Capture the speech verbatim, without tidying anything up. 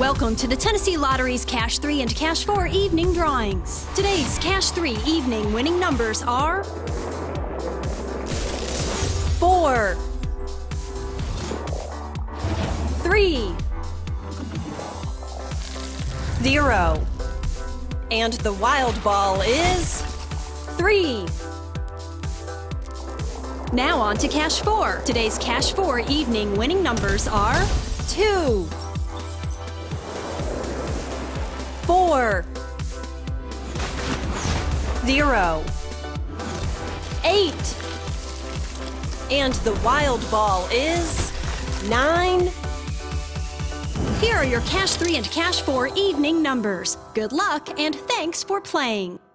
Welcome to the Tennessee Lottery's Cash three and Cash four evening drawings. Today's Cash three evening winning numbers are four, three, zero, and the wild ball is three. Now on to Cash four. Today's Cash four evening winning numbers are two, four, zero, eight, and the wild ball is nine. Here are your Cash three and Cash four evening numbers. Good luck and thanks for playing.